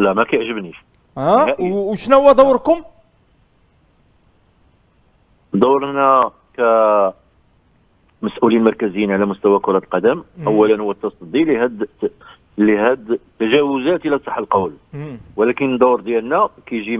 لا ما كيعجبنيش. وشنو هو دوركم؟ دورنا كمسؤولين مركزيين على مستوى كرة القدم اولا هو التصدي لهاد التجاوزات الى صح القول، ولكن الدور ديالنا كيجي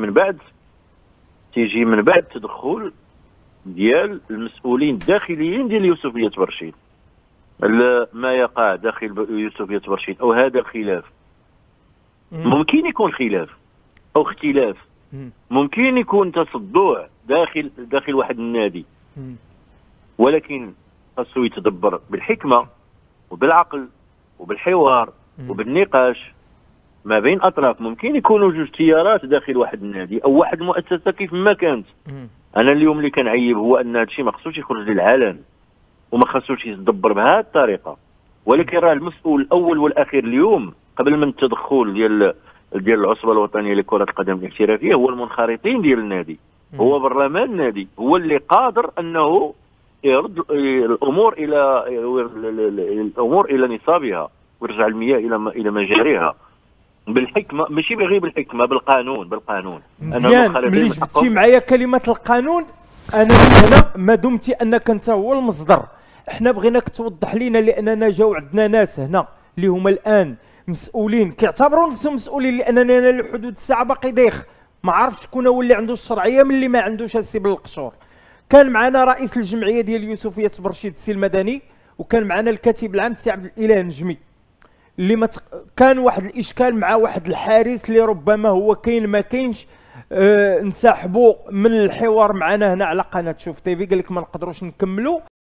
من بعد تدخل ديال المسؤولين الداخليين ديال يوسفية برشيد. ما يقع داخل يوسفية برشيد او هذا الخلاف ممكن يكون خلاف او اختلاف، ممكن يكون تصدع داخل واحد النادي، ولكن خاصو يتدبر بالحكمة وبالعقل وبالحوار وبالنقاش ما بين اطراف. ممكن يكونوا جوج تيارات داخل واحد النادي او واحد المؤسسه كيف ما كانت. انا اليوم اللي كنعيب هو ان هذا الشيء ما خصوش يخرج للعلن وما خصوش يتدبر بهذه الطريقه، ولكن راه المسؤول الاول والاخير اليوم قبل من التدخل ديال العصبه الوطنيه لكره القدم الاحترافيه هو المنخرطين ديال النادي، هو برلمان النادي، هو اللي قادر انه يرد الامور الى نصابها ويرجع المياه الى مجاريها بالحكمه، ماشي غير بالحكمه، بالقانون. مزيان. ملي جبتي معايا كلمه القانون انا هنا ما دمتي انك انت هو المصدر، احنا بغيناك توضح لينا، لاننا جاو عندنا ناس هنا اللي هما الان مسؤولين كيعتبروا نفسهم مسؤولين، لاننا لحدود الساعه باقي دايخ ما عرفش شكون هو اللي عنده الشرعيه من اللي ما عندوش. السي بالقشور كان معنا رئيس الجمعيه ديال يوسفيه برشيد السي المدني، وكان معنا الكاتب العام السي عبد الاله نجمي، اللي كان واحد الاشكال مع واحد الحارس اللي ربما هو كاين ما كاينش. انسحبوا من الحوار معنا هنا على قناه شوف تيفي، قال لك ما نقدروش نكملوا.